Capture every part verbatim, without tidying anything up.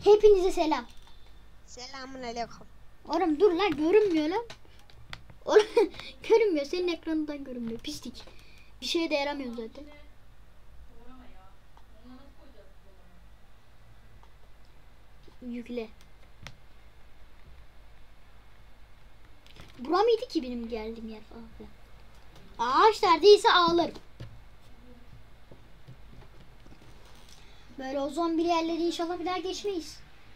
Hepinize selam. Selamun aleyküm. Oğlum dur lan, görünmüyor lan. Oğlum görünmüyor, senin ekranından görünmüyor. Pislik. Bir şeye de yaramıyor zaten. Yükle. Bura mıydı ki benim geldiğim yer falan filan? Ağaçlar değilse ağlarım. Böyle o zombi yerleri inşallah bir daha geçmeyiz.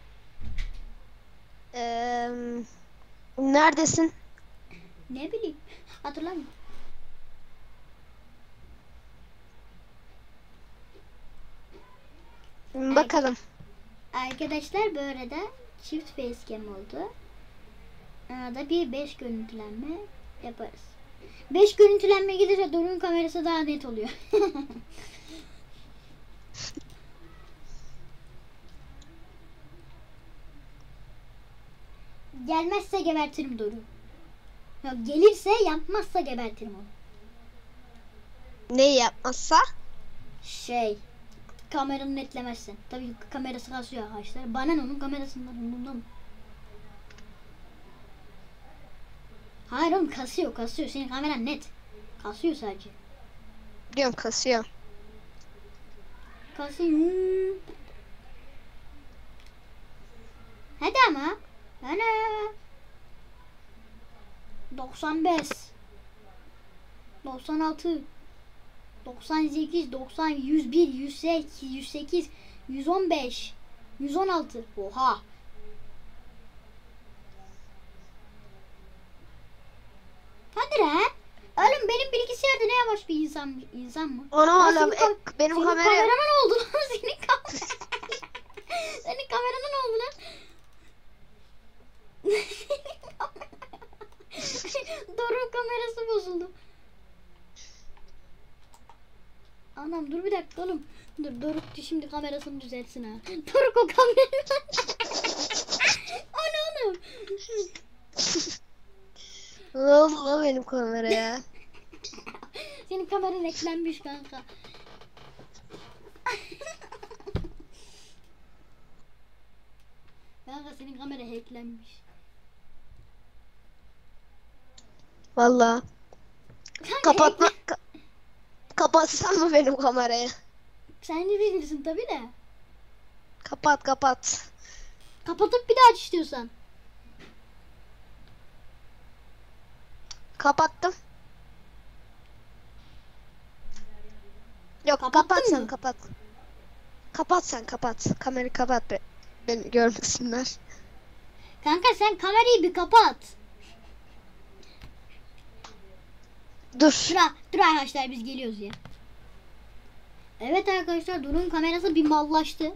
Ee, neredesin? Ne bileyim. Hatırlamıyorum. Bakalım. Arkadaşlar bu arada çift facecam oldu. Arada bir beş görüntülenme yaparız. beş görüntülenme gidince Doruk'un kamerası daha net oluyor. Gelmezse gebertirim Doruk. Yok, gelirse, yapmazsa gebertirim onu. Ne yapmazsa? Şey, kameranı netlemezsin. Tabii kamerası kasıyor arkadaşlar. Bana ne, onun kamerasından umurumda mı? Hayır oğlum, kasıyor kasıyor. Senin kameran net. Kasıyor sadece. Biliyorum, kasıyor. Kasıyor. Hadi ama. Ana. doksan beş. doksan altı. doksan sekiz, doksan, yüz bir, yüz sekiz, yüz sekiz, yüz on beş, yüz on altı. Oha. Hadi lan. Oğlum benim bilgisayarda ne yavaş bir insan insan mı? Onu Lan oğlum, senin kam- e, benim senin kamera... kamerana ne oldu lan? Senin kamerana. Senin kamerana ne oldu lan? Doruk kamerası bozuldu. Anam dur bir dakika oğlum. Dur Doruk şimdi kamerasını düzeltsin ha. Doruk o kamerayı. Ana oğlum. Ne oldu lan benim kameraya? Senin kameran eklenmiş kanka. Kanka senin kamera hacklenmiş. Vallahi. Kanka, Kapatma... hacklen- Ka kapatsam mı benim kamerayı? Sen de bilirsin tabi de. Kapat kapat. Kapatıp bir daha aç istiyorsan. Kapattım. Yok, Kapattın kapat sen, mı? kapat. Kapat sen, kapat. Kamerayı kapat be. Beni görmesinler. Kanka sen kamerayı bir kapat. Dur. Dur, dur arkadaşlar biz geliyoruz ya. Evet arkadaşlar, Doruk'un kamerası bir mallaştı.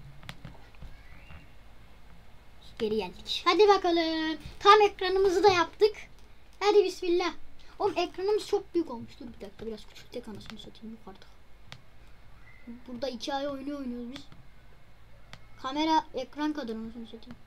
Geri geldik. Hadi bakalım. Tam ekranımızı da yaptık. Hadi bismillah. Oğlum ekranımız çok büyük olmuş. Dur bir dakika, biraz küçültek anasını satayım yukarıda. Burada iki ay oynuyor oynuyoruz biz. Kamera ekran kadar anasını satayım.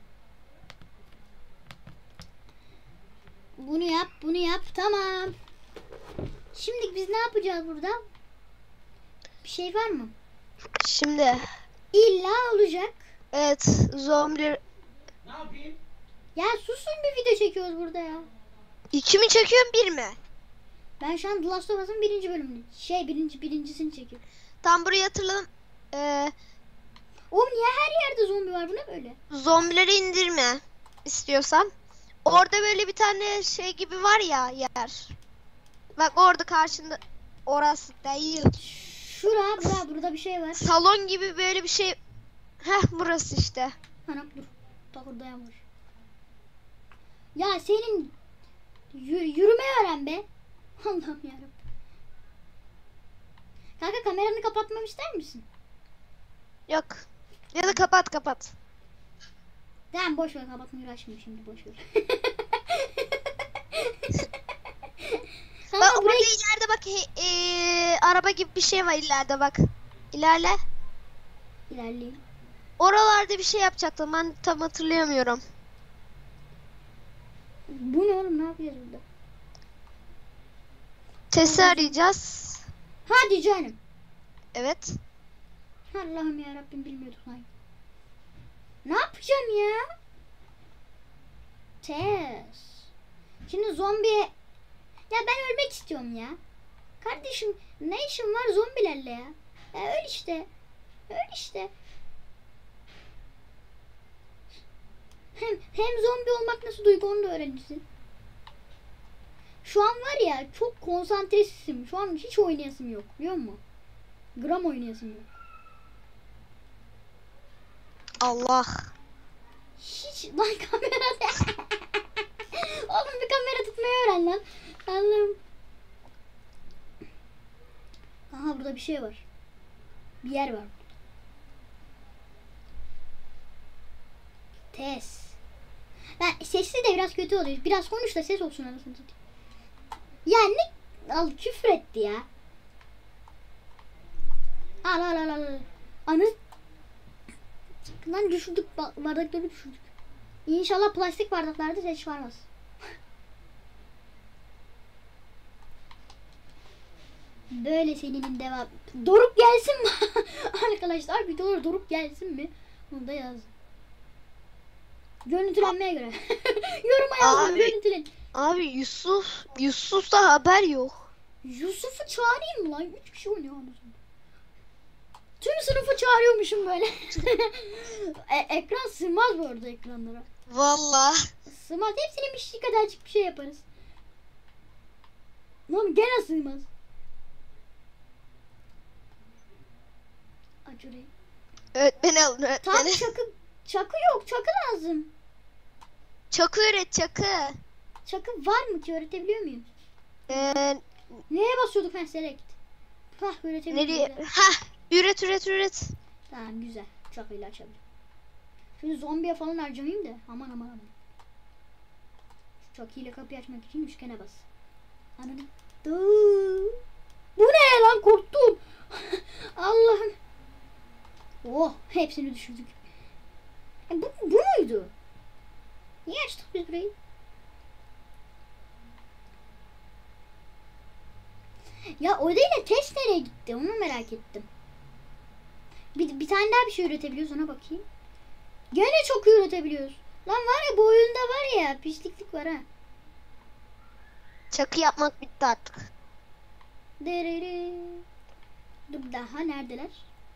Bunu yap, bunu yap. Tamam. Şimdi biz ne yapacağız burada? Bir şey var mı? Şimdi İlla olacak. evet, zombi Ya susun, bir video çekiyoruz burada ya. iki mi çekiyorum, bir mi? Ben şu an The Last of Us'ın birinci bölümünü. Şey birinci birincisini çekiyorum. Tam buraya hatırladım. Ee, Oğlum niye her yerde zombi var? Bu ne böyle? zombileri indirme istiyorsan. Orada böyle bir tane şey gibi var ya, yer. Bak orada karşında, orası değil. Şura, bura, burada bir şey var. Salon gibi böyle bir şey. Heh, burası işte. Anam dur. Takırdayan var. Ya senin yürü, yürüme öğren be. Allah'ım yarabbim. Kanka kameranı kapatmamı ister misin? Yok. Ya da kapat kapat. Tamam boş ver, kapatmayı uğraşmayayım şimdi, boş ver. Bak Kanka orada burayı... ileride bak, he- ee, araba gibi bir şey var ileride bak. İlerle. İlerleyeyim. Oralarda bir şey yapacaktım, ben tam hatırlayamıyorum. Bu ne oğlum, ne yapacağız burada? Tesi arayacağız. Hadi canım. Evet. Allah'ım ya Rabbim, bilmiyorduk lan. Ne yapacağım ya? Tez. Şimdi zombi... Ya ben ölmek istiyorum ya. Kardeşim ne işin var zombilerle ya? Ya öl işte. Öl işte. Hem, hem zombi olmak nasıl duygu onu da öğrenirsin. Şu an var ya çok konsantresizim. Şu an hiç oynayasım yok. Biliyor musun? Gram oynayasım yok. Allah. Hiç lan kamerada. Oğlum bir kamera tutmayı öğren lan. Allah'ım. Aha burada bir şey var. Bir yer var. Tez. Ben sesli de biraz kötü oluyor. Biraz konuş da ses olsun anasını satayım. Ya ne? Al küfür etti ya. Al al al al. Anı. Lan düşürdük bardakları düşürdük. İnşallah plastik bardaklarda ses çıkarmaz. Böyle serinin devam. Doruk gelsin mi? Arkadaşlar videolar Doruk gelsin mi? Onu da yazın. Görüntülenmeye göre. Yoruma yazın görüntülen. Abi Yusuf, Yusuf'ta haber yok. Yusuf'u çağırayım mı lan? Üç kişi oynuyor anasını. Tüm sınıfı çağırıyormuşum böyle. e, ekran sığmaz bu arada ekranlara. Vallahi. Sığmaz. Hepsinin bir şey kadarcık bir şey yaparız. Lan gene sığmaz. Aç orayı. Öğretmeni alın Tam öğretmeni. çakı, çakı yok. Çakı lazım. Çakı öğret çakı. Çakı var mı ki öğretebiliyor muyum? Ee, Neye basıyorduk ben select? Hah öğretebiliyorum. nereye? Güzel. Hah. Üret üret üret. Tamam güzel. Çakıyla açabilirim. Şimdi zombiye falan harcamayayım da. Aman aman aman. Şu çakıyla kapıyı açmak için üçgene bas. Anladım. Bu ne lan korktum. Allah'ım. Oh hepsini düşürdük. E, bu, bu muydu? Niye açtık biz burayı? Ya o değil de test nereye gitti onu merak ettim. Bir, bir tane daha bir şey üretebiliyoruz ona bakayım. Gene çok üretebiliyoruz. Lan var ya bu oyunda var ya pisliklik var ha. Çakı yapmak bitti artık. Derere. Dur daha neredeler?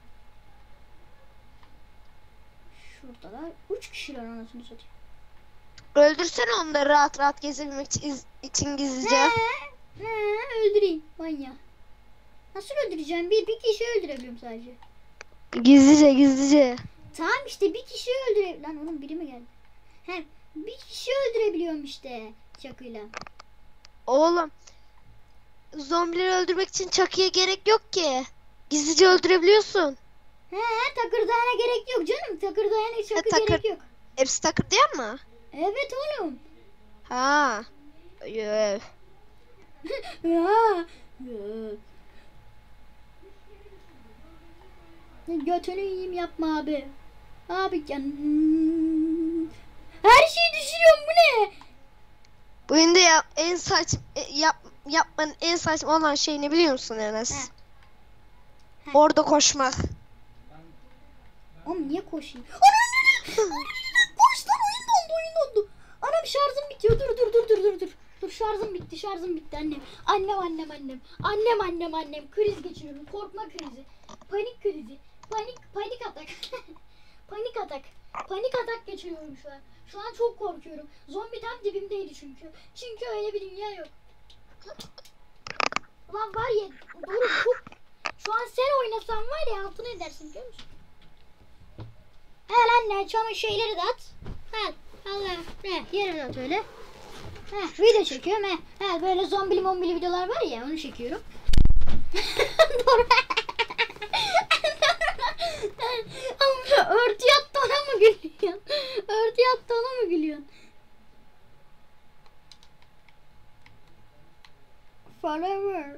Şuradalar. Üç kişiler anasını satayım. Öldürsene onları rahat rahat gezebilmek için, için gizlice. He, he, öldüreyim manya. Nasıl öldüreceğim? Bir, bir kişi öldürebiliyorum sadece. Gizlice gizlice. Tamam işte bir kişi öldüre... Lan oğlum biri mi geldi? He, bir kişi öldürebiliyorum işte çakıyla. Oğlum. Zombileri öldürmek için çakıya gerek yok ki. Gizlice öldürebiliyorsun. He, takırdayana gerek yok canım. Takırdayana çakı takır- gerek yok. Hepsi takır değil mi? Evet oğlum. Ha. Öf. Ya. Götünü yiyeyim yapma abi. Abi can. Her şeyi düşürüyorum bu ne? Bu oyunda ya, en saç e, yap, yapmanın en saçma olan şey ne biliyor musun Enes? He. He. Orada koşmak. Oğlum niye koşayım? Anam! Koş lan oyun dondu oyun dondu. Anam şarjım bitiyor. Dur dur dur dur dur dur. Dur şarjım bitti şarjım bitti annem. Annem annem annem. Annem annem annem. Kriz geçiriyorum. Korkma krizi. Panik krizi. Panik panik atak. Panik atak. Panik atak geçiriyorum şu an. Şu an çok korkuyorum. Zombi tam dibimdeydi çünkü. Çünkü öyle bir dünya yok. Lan var ya doğru çok. Şu an sen oynasan var ya altına edersin biliyor musun? He anne çamur şeyleri de at. He Allah. He yere de at öyle. He video çekiyorum he. He böyle zombili mombili videolar var ya onu çekiyorum. Doğru. Ama örtü yattı ona mı gülüyorsun? Örtü yattı ona mı gülüyorsun? Forever.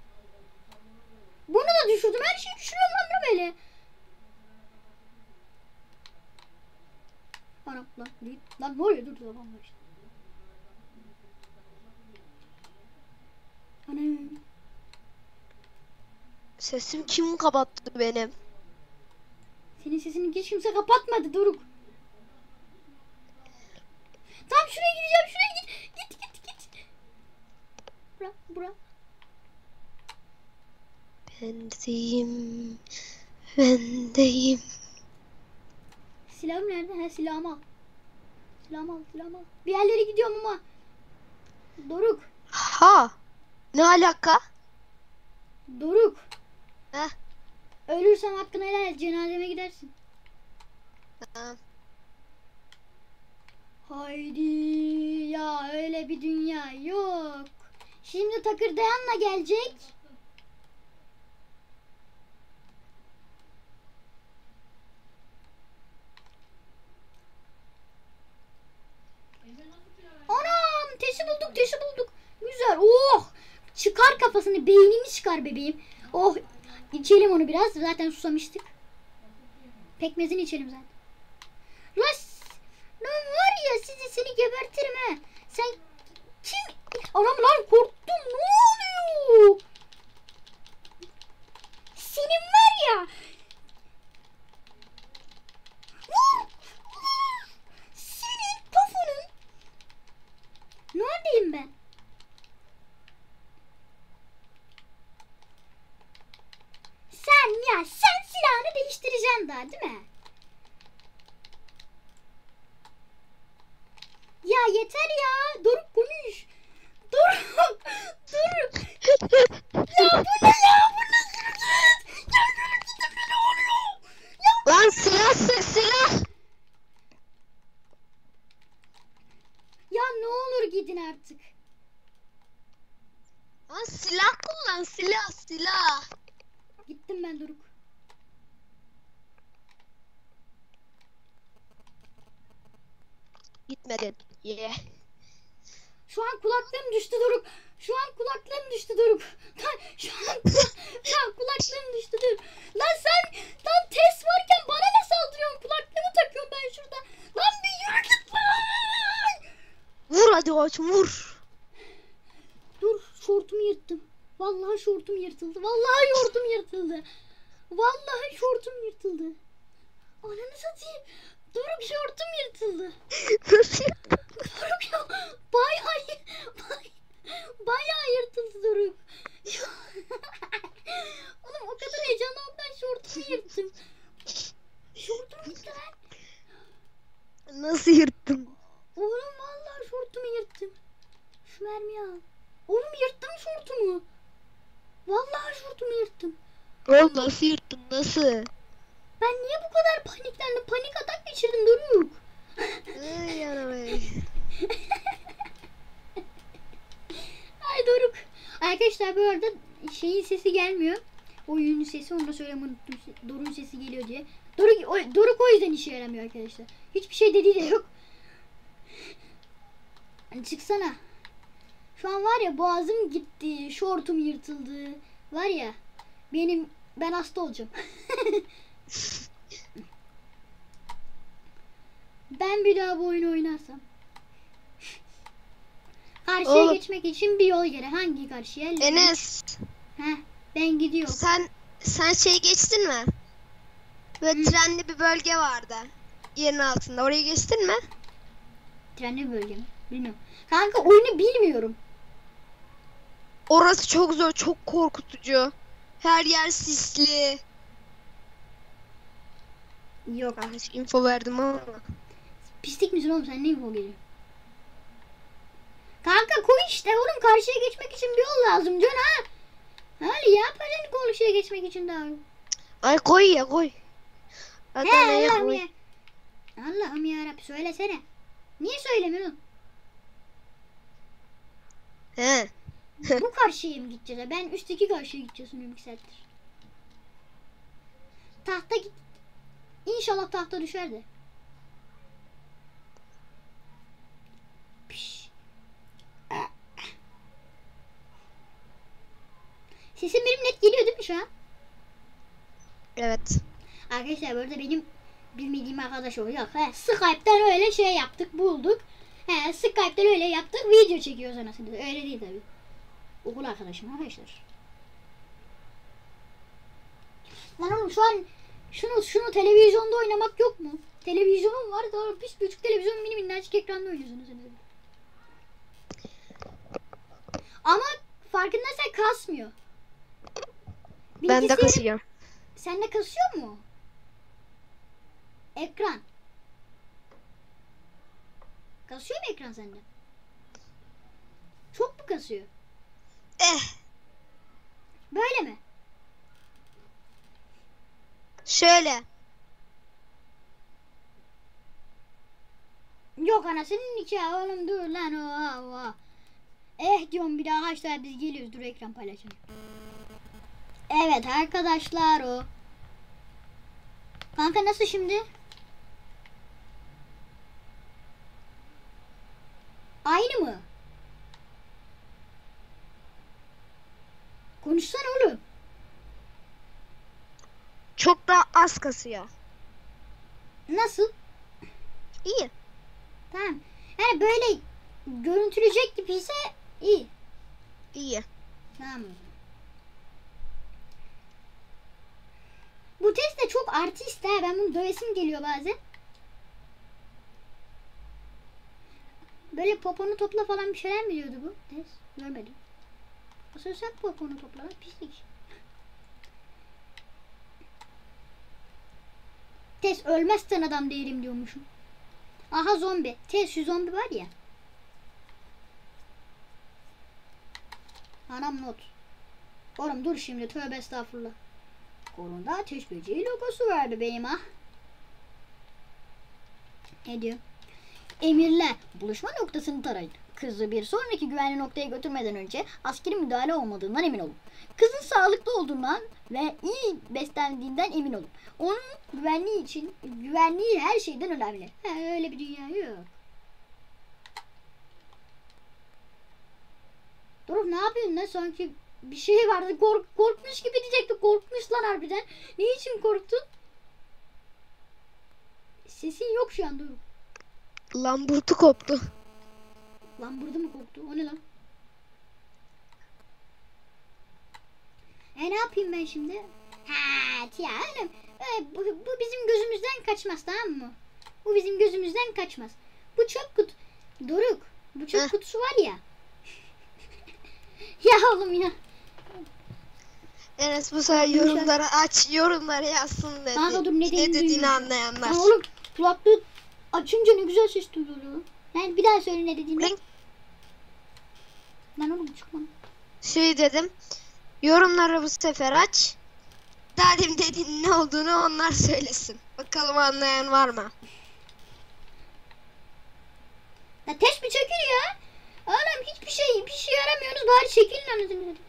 Bunu da düşürdüm. Her şeyi düşürüyorum lan böyle. Anam lan değil. Lan ne oluyor? Dur dur lan işte. Anam. Sesim kim kapattı benim? Senin sesini hiç kimse kapatmadı Doruk. Tam şuraya gideceğim. Şuraya git. Git git git. Bura bura. Bendeyim. Bendeyim. Silahım nerede? He silahımı al. Silahımı al. Silahımı al. Bir yerlere gidiyorum ama. Doruk. Ha. Ne alaka? Doruk. Heh. Ölürsem hakkını helal et. Cenazeme gidersin. Tamam. Haydi ya öyle bir dünya yok. Şimdi Takırdayan'la gelecek. Anam tesi bulduk tesi bulduk. Güzel oh. Çıkar kafasını beynini çıkar bebeğim. Oh içelim onu biraz zaten susamıştık. Pekmezini içelim zaten. Las. Lan var ya sizi seni gebertirim he. Sen kim? Anam lan korktum ne oluyor? Senin var ya. Vur. Vur. Senin pofunun. Neredeyim ben? Sen ya sen silahını değiştireceksin daha değil mi? Ya yeter ya. Doruk konuş. Doruk. Doruk. Ya bu ne ya? Bu ne sürpriz? Ya Doruk gidin ne oluyor? Ya. Lan silah sık silah. Ya ne olur gidin artık. Lan silah kullan silah silah. Gittim ben Doruk. Gitmedin. Yeah. Şu an kulaklığım düştü Doruk. Şu an kulaklığım düştü Doruk. Lan şu an, şu an kulaklığım düştü dur. Lan sen lan test varken bana ne saldırıyorsun? Kulaklığımı takıyorum ben şurada. Lan bir yürü git lan. Vur hadi koçum vur. Dur şortumu yırttım. Vallahi şortum yırtıldı. Vallahi şortum yırtıldı. Vallahi şortum yırtıldı. Ananı satayım. Doruk şortum yırtıldı. Nasıl? Doruk ya bayağı bay, bayağı yırtıldı Doruk. Oğlum o kadar heyecanlandım ben şortumu yırttım. Şortum gitti lan. Nasıl yırttın? Oğlum vallahi şortumu yırttım. Şu mermiyi al. Oğlum yırttım şortumu. Vallahi şortumu yırttım. Oğlum nasıl yırttın nasıl? Ben niye bu kadar paniklendim? Panik atak geçirdim Doruk. Ay yarabbim. Ay Doruk. Arkadaşlar bu arada şeyin sesi gelmiyor. Oyunun sesi onu da söylemeyi unuttum. Doruk'un sesi geliyor diye. Doruk o, Doruk o yüzden işe yaramıyor arkadaşlar. Hiçbir şey dediği de yok. Hani çıksana. Şu an var ya boğazım gitti. Şortum yırtıldı. Var ya benim ben hasta olacağım. Ben bir daha bu oyunu oynarsam. Karşıya Oğlum. geçmek için bir yol gerek. Hangi karşıya? Enes Heh, ben gidiyorum. sen sen şey geçtin mi? Böyle Hı. trenli bir bölge vardı. Yerin altında. Orayı geçtin mi? Trenli bölge mi? Bilmiyorum. Kanka oyunu bilmiyorum. Orası çok zor, çok korkutucu. Her yer sisli. Yok. Ah, info verdim ama. Pislik misin oğlum sen ne info geliyor? Kanka koy işte oğlum karşıya geçmek için bir yol lazım Can ha. Hadi ya yapacaksın karşıya geçmek için daha. Ay koy ya koy. He Adana'ya Allah'ım koy. ya. Allah'ım yarabbim söylesene. Niye söylemiyorsun? He. Bu karşıya mı gideceğiz? Ben üstteki karşıya gideceğiz onu bir saattir. Tahta git. İnşallah tahta düşer de. Piş. Sesim benim net geliyor değil mi şu an? Evet. Arkadaşlar burada benim bilmediğim arkadaş oluyor. He, Skype'den öyle şey yaptık bulduk. He, Skype'den öyle yaptık video çekiyoruz anasını. Öyle değil tabi. Okul arkadaşım arkadaşlar. Lan oğlum şu an şunu şunu televizyonda oynamak yok mu? Televizyonum var. Doğru pis küçük televizyon mini minnacık ekranda oynuyorsunuz. Ama farkındaysan kasmıyor. Ben de Bilgisayarım- kasıyor. Sende kasıyor mu? Ekran. Kasıyor mu ekran sende? Çok mu kasıyor? Eh. Böyle mi? Şöyle. Yok anasının nikahı oğlum dur lan o o. Eh diyorum bir daha arkadaşlar biz geliyoruz dur ekran paylaşalım. Evet arkadaşlar o. Kanka nasıl şimdi? Aynı mı? Konuşsana oğlum. Çok daha az kasıyor. Nasıl? İyi. Tamam. Yani böyle görüntülecek gibi ise iyi. İyi. Tamam. Bu test de çok artist ha. Ben bunu dövesim geliyor bazen. Böyle poponu topla falan bir şeyler mi diyordu bu test? Görmedim. Aslında sen poponu topla lan pislik. Test ölmezsen adam değilim diyormuşum. Aha zombi. Test şu zombi var ya. Anam not. Oğlum dur şimdi tövbe estağfurullah. Kolunda ateş böceği logosu var bebeğim ha. Ne diyor? Emirler buluşma noktasını tarayın. Kızı bir sonraki güvenli noktaya götürmeden önce askeri müdahale olmadığından emin olun. Kızın sağlıklı olduğundan ve iyi beslendiğinden emin olun. Onun güvenliği için güvenliği her şeyden önemli. He, öyle bir dünya yok. Dur ne yapıyorsun lan sanki bir şey vardı kork korkmuş gibi diyecekti. Korkmuş lan harbiden. Niçin korktun? Sesin yok şu an dur. Lamburtu koptu. Lan burada mı korktu? O ne lan? E ne yapayım ben şimdi? Ha ya oğlum. E, bu, bu bizim gözümüzden kaçmaz tamam mı? Bu bizim gözümüzden kaçmaz. Bu çöp kutu. Doruk. Bu çöp Heh. kutusu var ya. Ya oğlum ya. Enes bu sefer yorumları aç. Yorumları yazsın dedi. Kanka dur, ne dediğini dediğini duymuyorum. anlayanlar. Lan oğlum kulaklığı açınca ne güzel ses duyuluyor. Yani bir daha söyle ne dediğini. Link. Lan oğlum çıkma. Şey dedim. Yorumları bu sefer aç. Dedim dediğin ne olduğunu onlar söylesin. Bakalım anlayan var mı? Ya test mi çekil ya? Oğlum hiçbir şey bir şey yaramıyorsunuz bari çekilin anasını satayım.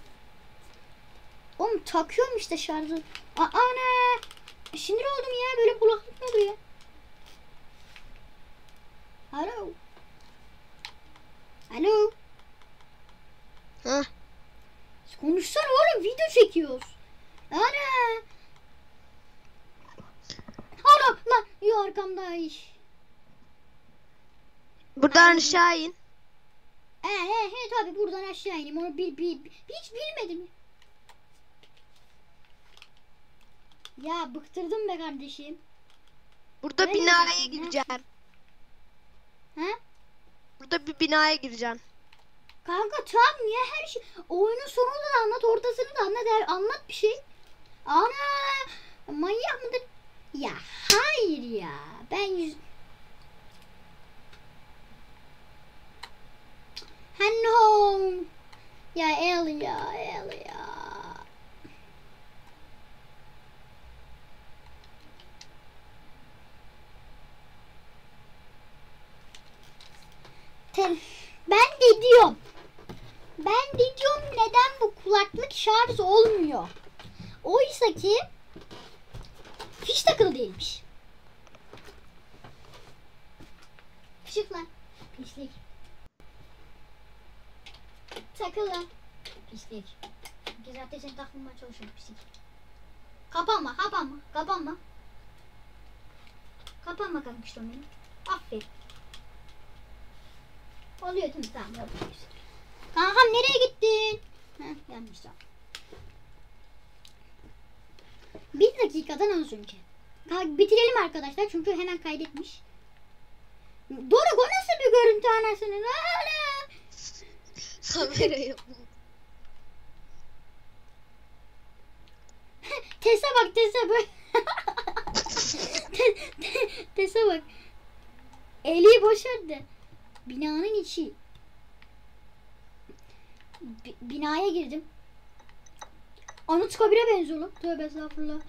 Oğlum takıyorum işte şarjı. Aa ana. Sinir oldum ya böyle kulaklık ne oluyor? Alo. Alo. Hah. Konuşsana oğlum video çekiyoruz. Ana. Ana lan yo arkamda iş. Buradan Ay. aşağı in. He he he tabi buradan aşağı ineyim onu bil, bil, bil- hiç bilmedim. Ya bıktırdım be kardeşim. Burada Öyle binaya mi? gireceksin. Ha? Burada bir binaya gireceksin. Kanka tam niye her şey oyunun sonunu da anlat ortasını da anlat her- anlat bir şey. Ana manyak mıdır? Ya hayır ya ben yüz... Hello. Ya El ya El ya. Tel- Ben de diyorum. Ben de diyorum neden bu kulaklık şarj olmuyor? Oysa ki hiç takılı değilmiş. Çık lan. Pislik. Takılı. Pislik. İki zaten seni takmaya çalışıyorum pislik. Kapanma, kapanma, kapanma. Kapanma kankiştom benim. Aferin. Oluyor değil mi? Tamam. Yapıyoruz. Kankam nereye gittin? Heh, gelmiş tamam. Bir dakikadan az önce. ka- bitirelim arkadaşlar çünkü hemen kaydetmiş. Doruk o nasıl bir görüntü anasının? Hala. Kamerayı. Tesa bak Tesa bak. te, te, Tesa bak. Eli boşaldı. Binanın içi. B- binaya girdim. Anıtkabir'e benziyor lan. Tövbe estağfurullah.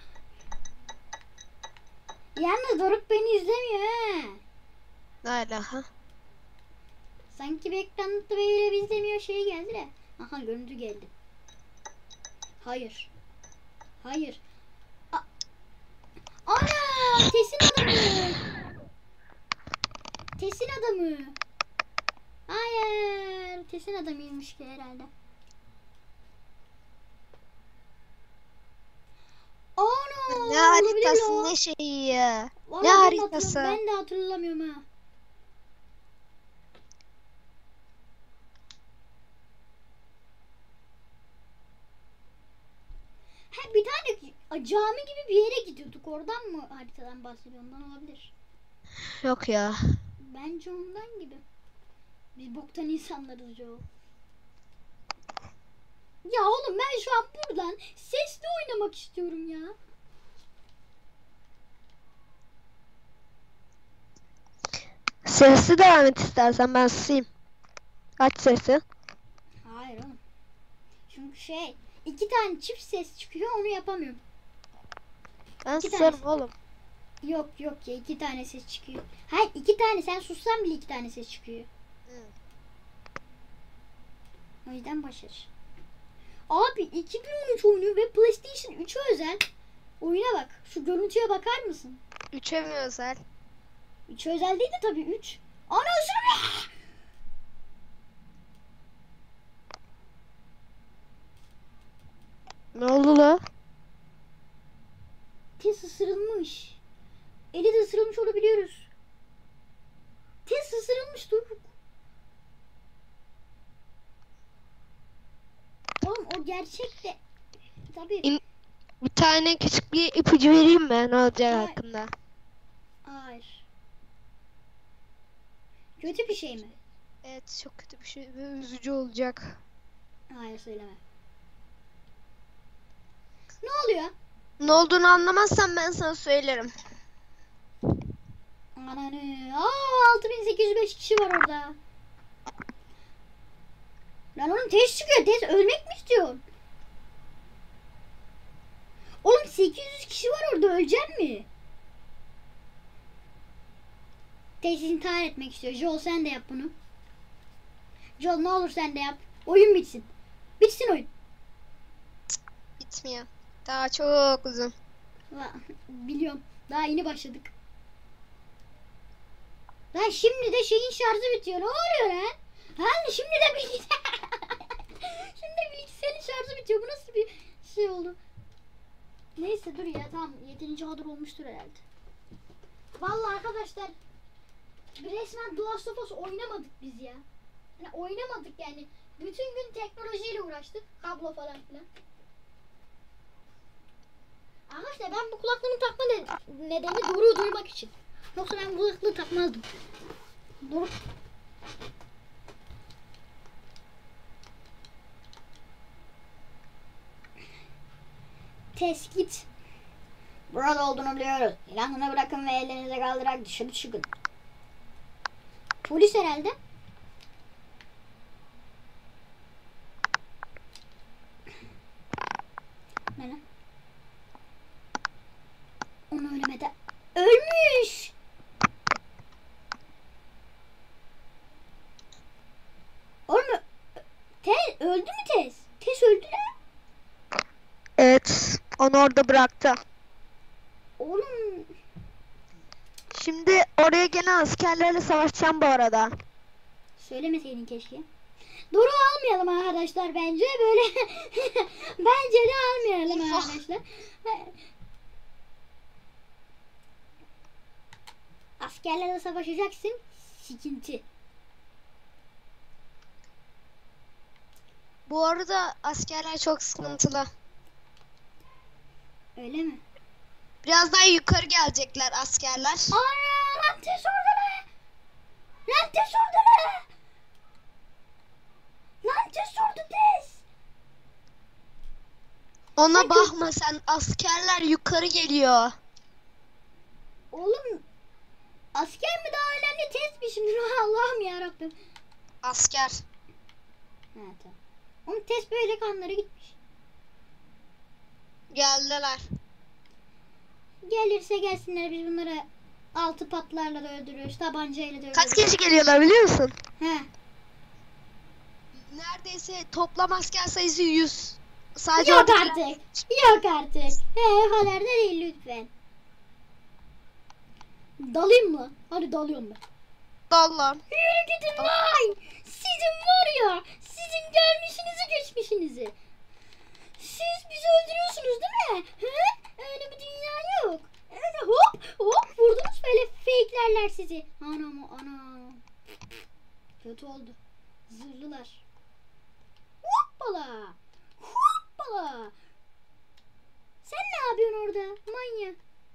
Yalnız Doruk beni izlemiyor he. Ne alaka? Sanki bir ekranda böyle bir izlemiyor şey geldi de. Aha görüntü geldi. Hayır. Hayır. A Ana! Tesin adamı. Tesin adamı. Hayır. Tesin adamıymış ki herhalde. Ana! Ne olabilir haritası ya. ne şeyi ya? Vallahi Ne ben de haritası? hatırlam- Ben de hatırlamıyorum ha. Ha bir tane cami gibi bir yere gidiyorduk. Oradan mı haritadan bahsediyor? Ondan olabilir. Yok ya. Bence ondan gibi. Biz boktan insanlarız Joe. Ya oğlum ben şu an buradan sesli oynamak istiyorum ya. Sesli devam et istersen ben susayım. Aç sesi. Hayır oğlum. Çünkü şey iki tane çift ses çıkıyor onu yapamıyorum. Ben İki susarım tanesi. oğlum. Yok yok ya iki tane ses çıkıyor. Hayır iki tane sen sussan bile iki tane ses çıkıyor. Hı. O yüzden başarır. Abi iki bin on üç oyunu ve PlayStation üçe özel. Oyuna bak. Şu görüntüye bakar mısın? Üçe mi özel? üçe özel değil de tabii üç. Anasını. Ne oldu la? Tez ısırılmış. Eli de ısırılmış olabiliyoruz. Tez ısırılmış dur. Oğlum o gerçek de. Tabii. İn- Bir tane küçük bir ipucu vereyim mi? Ne olacak Hayır. hakkında? Hayır. Kötü bir şey mi? Evet çok kötü bir şey ve üzücü olacak. Hayır söyleme. Ne oluyor? Ne olduğunu anlamazsan ben sana söylerim. Ananı. Aa altı bin sekiz yüz beş kişi var orada. Lan oğlum test çıkıyor. Test ölmek mi istiyorsun? Oğlum sekiz yüz kişi var orada. Ölecek mi? Test intihar etmek istiyor. Joel sen de yap bunu. Joel ne olur sen de yap. Oyun bitsin. Bitsin oyun. Bitmiyor. Daha çok uzun. Va- Biliyorum. Daha yeni başladık. Lan şimdi de şeyin şarjı bitiyor. Ne oluyor lan? Lan şimdi de bilgisayar. Şimdi de bilgisayarın şarjı bitiyor. Bu nasıl bir şey oldu? Neyse dur ya tamam. Yeterince hazır olmuştur herhalde. Vallahi arkadaşlar resmen The Last of Us oynamadık biz ya. Yani oynamadık yani. Bütün gün teknolojiyle uğraştık. Kablo falan filan. Arkadaşlar ben bu kulaklığımı takma ne- nedeni Doruk'u duymak için. Yoksa ben bu kulaklığı takmazdım. Doruk. Teskit. Burada olduğunu biliyoruz. Silahını bırakın ve ellerinize kaldırarak dışarı çıkın. Polis herhalde. Ne lan? Onu ölemedi. Ölmüş. Oğlum Tez öldü mü Tez? Tez öldü lan. Evet. Onu orada bıraktı. Oğlum Şimdi oraya gelen askerlerle savaşacağım bu arada. söylemeseydin keşke. Doruk'u almayalım arkadaşlar bence böyle. Bence de almayalım arkadaşlar. Askerlerle savaşacaksın. Sikinti. Bu arada askerler çok sıkıntılı. Öyle mi? Birazdan yukarı gelecekler askerler. Ana lan tez orada ne? Lan tez orada ne? Lan tez orada tez. Ona Hadi. bakma sen, askerler yukarı geliyor. Oğlum asker mi daha önemli test mi şimdi? Allah'ım yarabbim. Asker. Ha tamam. Onun test böyle kanları gitmiş. Geldiler. Gelirse gelsinler biz bunları altı patlarla da öldürüyoruz. Tabancayla da öldürüyoruz. Kaç kişi geliyorlar biliyor musun? He. Neredeyse toplam asker sayısı yüz. Sadece Yok oradakiler- artık. Yok artık. He halerde değil lütfen. Dalayım mı? Hadi dalıyorum ben. Dallan. Yürü gidin lan. Sizin var ya. Sizin gelmişinizi geçmişinizi. Siz bizi öldürüyorsunuz değil mi? He? Öyle bir dünya yok. Öyle hop hop vurdunuz böyle fake'lerler sizi. Anam ana. Kötü oldu. Zırlılar. Hoppala. Hoppala. Sen ne yapıyorsun orada? Manyak.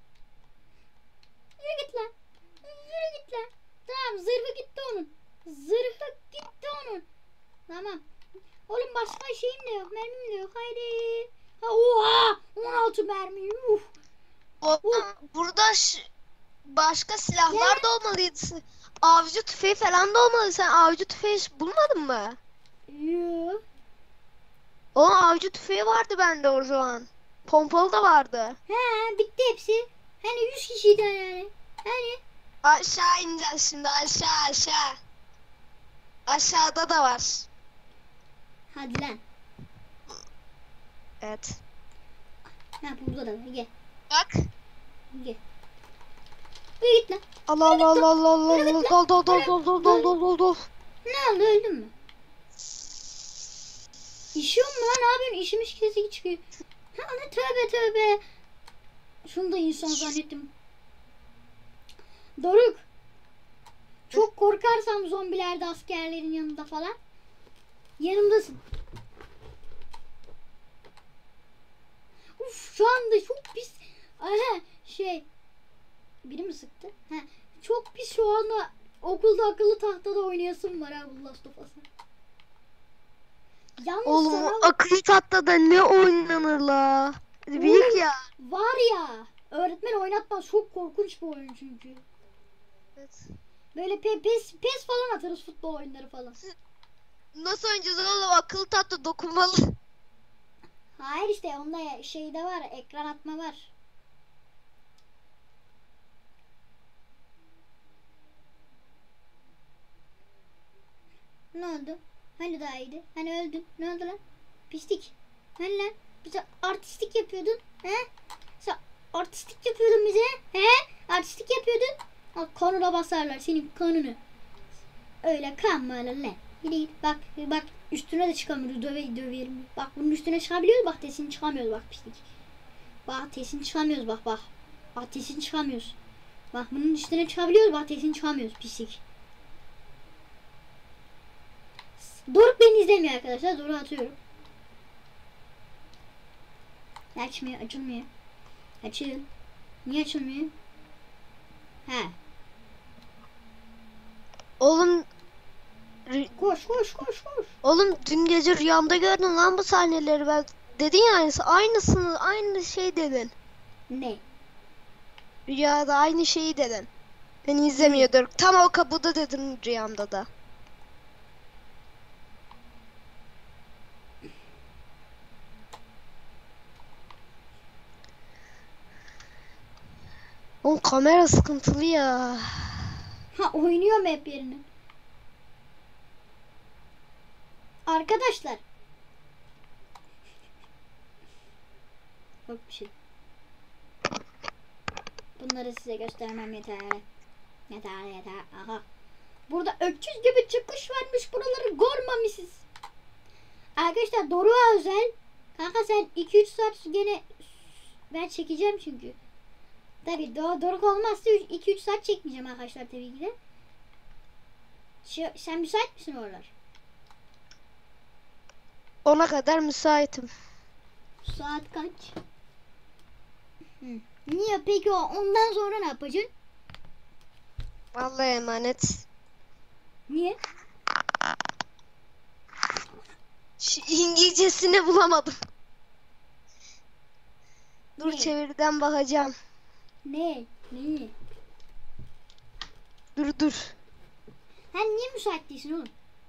Yürü git lan. Yürü git lan. Tamam zırhı gitti onun. Zırhı gitti onun. Tamam. Oğlum başka şeyim de yok. Mermim de yok. Haydi. Ha, oha. on altı mermi. Uf. O, Uh. burada ş- başka silahlar da olmalıydı. Avcı tüfeği falan da olmalı. Sen avcı tüfeği hiç bulmadın mı? Yoo. O avcı tüfeği vardı bende o zaman. Pompalı da vardı. He bitti hepsi. Hani yüz kişiydi yani. Hani. Aşağı ineceğiz şimdi, aşağı aşağı. Aşağıda da var. Hadi lan. Evet. Ha burada da var. Gel. Bak. Gel. Yürü git lan. Allah Allah Allah Allah Allah Yürü Allah git dol lan. dol dol dol dol dol dol dol. Ne oldu öldün mü? İşiyor mu lan? Ne yapıyorsun? İşimiş sesi çıkıyor. Ha ana tövbe tövbe. Şunu da insan zannettim. Doruk. Çok korkarsam zombilerde askerlerin yanında falan. Yanımdasın. Uf şu anda çok pis. Aha şey. Biri mi sıktı? Ha, çok pis şu anda okulda akıllı tahtada oynayasım var ha bu Last of Us'a. Yalnız Oğlum sana o akıllı tahtada ne oynanır la? Büyük Oğlum, ya. var ya öğretmen oynatmaz çok korkunç bir oyun çünkü. Evet. Böyle pe pes, pes falan atarız futbol oyunları falan. Nasıl oynayacağız oğlum, akıllı tahta dokunmalı. Hayır işte onda şey de var ekran atma var. Ne oldu? Hani daha iyiydi? Hani öldün? Ne oldu lan? Pislik. Hani lan? Bize artistik yapıyordun. He? Sen artistik yapıyordun bize. He? Artistik yapıyordun. Al kanuna basarlar senin kanunu. Öyle kanma lan. Gidi git bak bak üstüne de çıkamıyoruz döve döverim. Bak bunun üstüne çıkabiliyoruz bak tesini çıkamıyoruz bak pislik. Bak tesini çıkamıyoruz bak bak. Bak tesini çıkamıyoruz. Bak bunun üstüne çıkabiliyoruz bak tesini çıkamıyoruz pislik. Doruk beni izlemiyor arkadaşlar. Doruk'u atıyorum. Açmıyor, açılmıyor. Açıl. Niye açılmıyor? He. Oğlum Koş, koş, koş, koş. oğlum dün gece rüyamda gördüm lan bu sahneleri, ben dedin ya aynısı, aynısını aynı şey dedin. Ne? Rüyada aynı şeyi dedin. Beni izlemiyordur. Tam o kapıda dedim rüyamda da. Oğlum kamera sıkıntılı ya. Ha oynuyor mu hep yerini? Arkadaşlar. Bak bir şey. Bunları size göstermem yeter. Yeter yeter. Aha. Burada öküz gibi çıkış varmış. Buraları görmemişiz. Arkadaşlar Doruk'a özel. Kanka sen iki üç saat gene ben çekeceğim çünkü. Tabii do Doruk olmazsa iki üç saat çekmeyeceğim arkadaşlar tabii ki de. Şu, sen müsait misin oralar? Ona kadar müsaitim. Saat kaç? Hı. Niye peki o ondan sonra ne yapacaksın? Vallahi emanet. Niye? Şu İngilizcesini bulamadım. Dur Ne? çeviriden bakacağım. Ne? Ne? Dur dur. Sen niye müsait değilsin oğlum?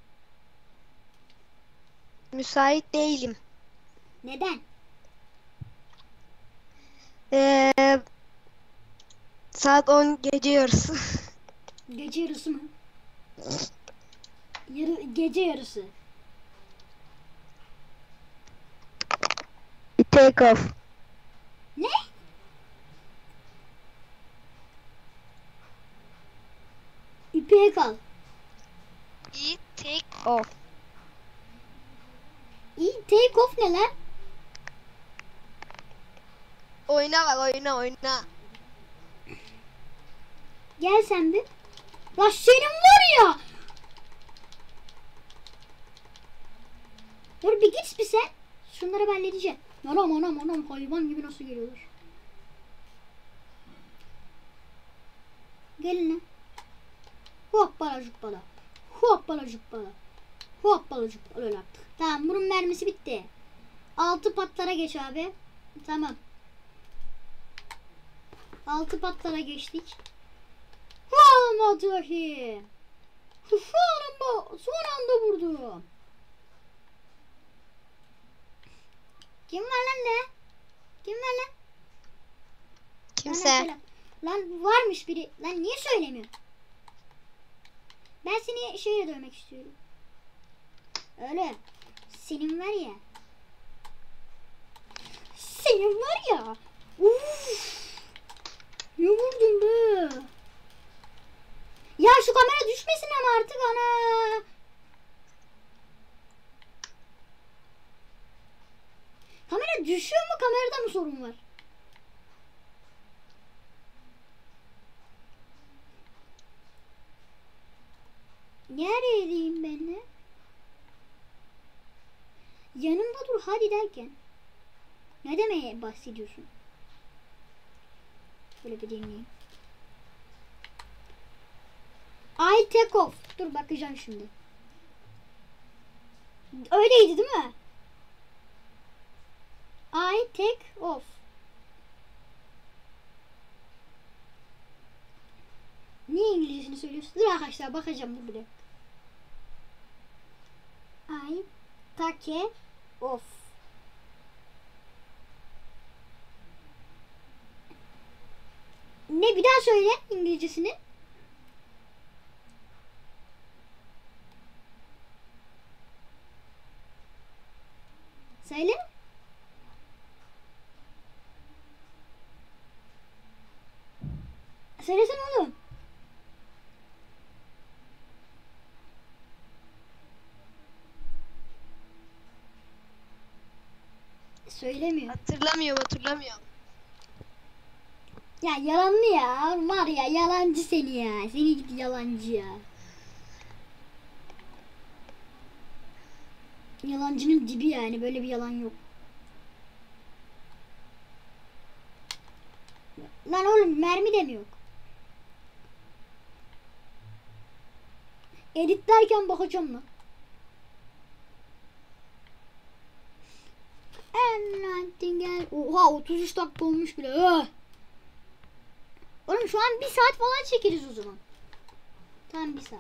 Müsait değilim. Neden? Ee, saat on gece yarısı. Gece yarısı mı? Yarı, gece yarısı. Take off. Ne? İpeğe kal. İyi take off. İyi take off ne lan? Oyna bak oyna oyna. Gel sen bir. La senin var ya. Dur bir git bir sen. Şunları ben halledeceğim. Anam anam anam hayvan gibi nasıl geliyorlar. Gelin lan. Hoppala cuppala. Hoppala cuppala. Hoppala cuppala öyle yaptık. Tamam bunun mermisi bitti. Altı patlara geç abi. Tamam. Altı patlara geçtik. Olmadı ki. Son anda, son anda vurdum. Kim var lan ne? Kim var lan? Kimse. Lan, lan varmış biri. Lan niye söylemiyor? Ben seni şöyle dövmek istiyorum. Öyle. Senin var ya. Senin var ya. Uf. Ne vurdun be? Ya şu kamera düşmesin ama artık ana. Kamera düşüyor mu? Kamerada mı sorun var? Neredeyim ben de? Yanımda dur hadi derken. Ne demeye bahsediyorsun? Şöyle bir dinleyeyim. I take off. Dur bakacağım şimdi. Öyleydi değil mi? I take off. Niye İngilizcesini söylüyorsun? Dur arkadaşlar bakacağım dur bir dakika. I take off. Ne bir daha söyle İngilizcesini. Söyle. Söylesene oğlum. Söylemiyor. Hatırlamıyorum hatırlamıyorum. Ya yalanlı ya. Var ya yalancı seni ya. Seni git yalancı ya. Yalancının dibi yani. Böyle bir yalan yok. Lan oğlum mermi de mi yok? Editlerken bakacağım lan. Gel. Oha otuz üç dakika olmuş bile. Öh. Oğlum şu an bir saat falan çekeriz o zaman. Tamam bir saat.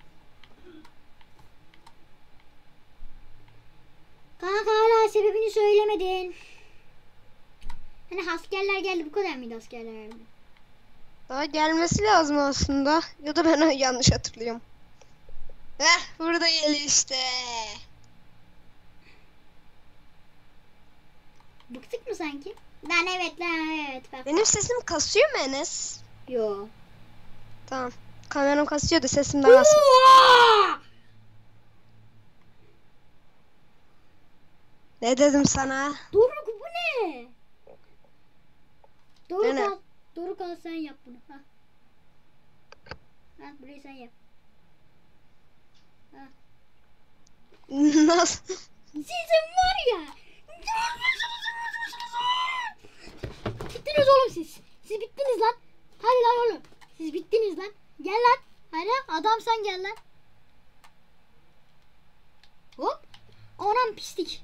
Kanka hala sebebini söylemedin. Hani askerler geldi bu kadar mıydı askerler? Daha gelmesi lazım aslında. Ya da ben yanlış hatırlıyorum. Heh burada geliyor işte. Bıktık mı sanki? Lan evet lan evet. Bak. Benim sesim kasıyor mu Enes? Yo. Tamam. Kameram kasıyor da sesim daha az. Ne dedim sana? Doruk bu ne? Doruk Ne ne? al. Doruk al sen yap bunu. Ha. Ha burayı sen yap. Ha. Nasıl? Sizin var ya. Gittiniz oğlum siz. Siz bittiniz lan. Hadi lan oğlum. Siz bittiniz lan. Gel lan. Hadi adam sen gel lan. Hop. Anam pislik.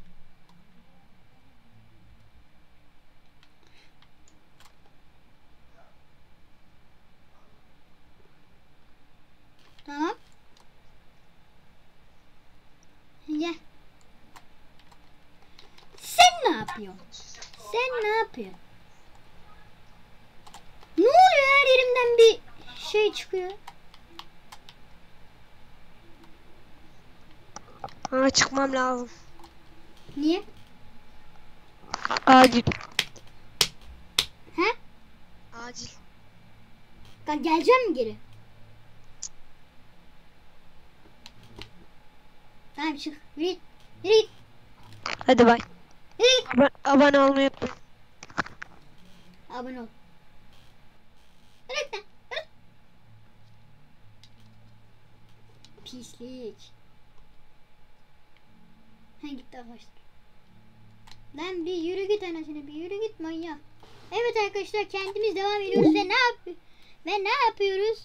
Tamam. Gel. Sen ne yapıyorsun? Sen ne yapıyorsun? Ne oluyor, her yerimden bir şey çıkıyor. Ha, çıkmam lazım. Niye? Acil. He? Acil. Bak geleceğim mi geri? Tamam çık. Yürü git. Yürü git. Hadi bay. Yürü git. Ab- abone olmayı unutmayın. Abone ol. Yürü git lan. Yürü. Pislik. Ha gitti arkadaşlar. Lan bir yürü git anasını, bir yürü git manyak. Evet arkadaşlar, kendimiz devam ediyoruz ve ne yap ve ne yapıyoruz?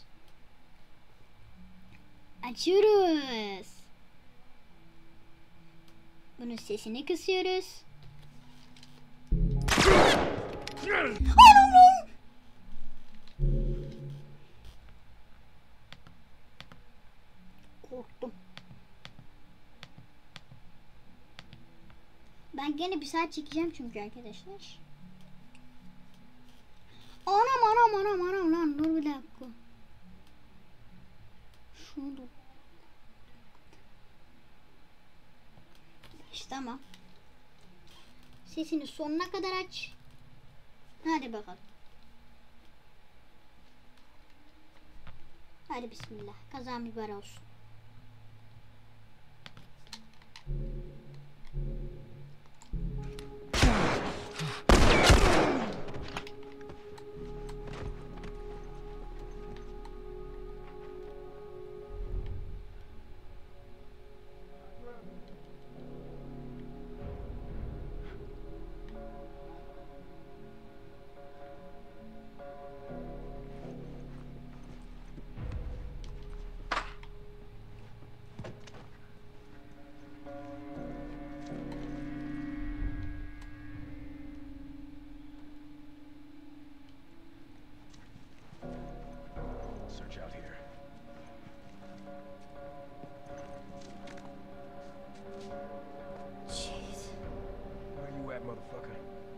Açıyoruz. Bunun sesini kısıyoruz. Korktum. Ben gene bir saat çekeceğim çünkü arkadaşlar. Anam anam anam anam lan, dur bir dakika. Şunu dur. İşte tamam. Sesini sonuna kadar aç. Hadi bakalım. Hadi bismillah. Kaza mübarek olsun. Search out here. Jeez. Where you at, motherfucker?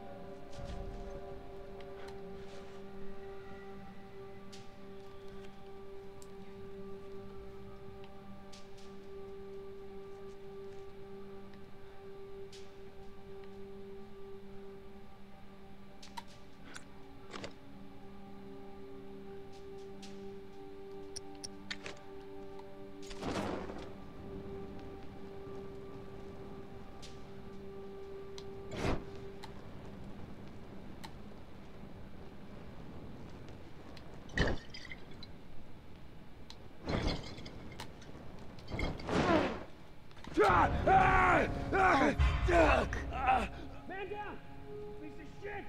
Ah! Ah! Ah! Ah! Man down! Piece of shit!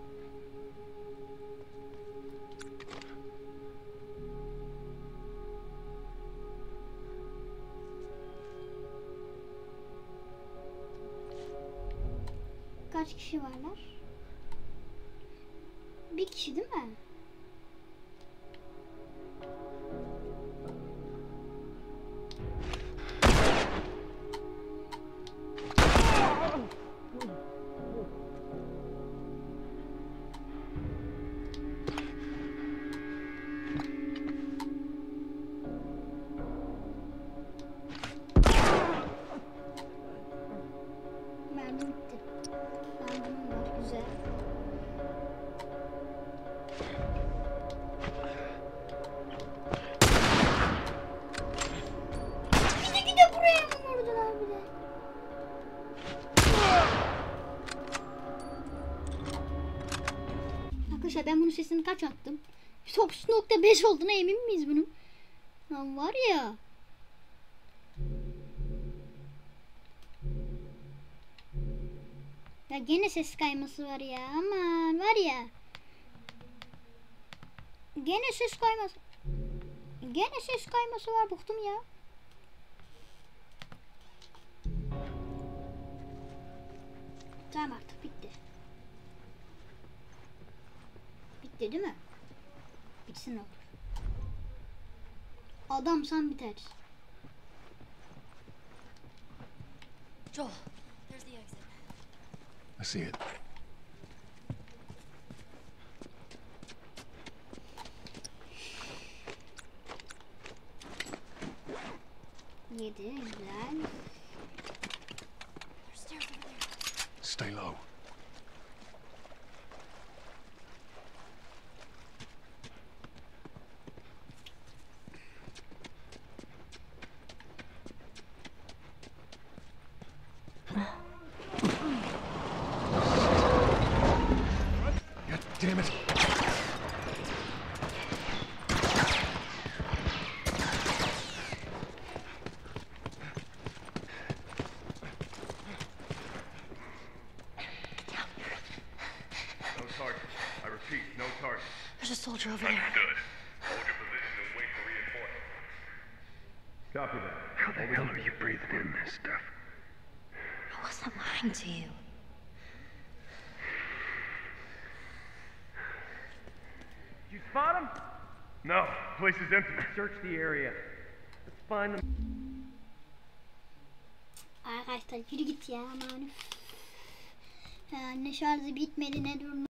Kaç kişi varlar? Bir kişi değil mi? Mermi bitti. Mermim var, güzel. Bir de bir de buraya mı vurdular bir de? Arkadaşlar ben bunun sesini kaç attım? dokuz nokta beş olduğuna emin miyiz bunun? Lan var ya. Ya gene ses kayması var ya, aman var ya. Gene ses kayması. Gene ses kayması var, bıktım ya. Tamam artık bitti. Bitti değil mi? Bitsin ne olur. Adamsan biter. Joel, there's the exit. I see it. Yedi, güzel. There's stairs over there. Stay low. God damn it. No target. I repeat, no target. There's a soldier over there. Understood. Hold your position and wait for reinforcements. Copy that. How the hell are you breathing in this stuff? I wasn't lying to you. Did you spot him? No. Place is empty. Search the area. Let's find them. Arkadaşlar yürü git ya aman. üf. Ya ne şarjı bitmedi ne durma.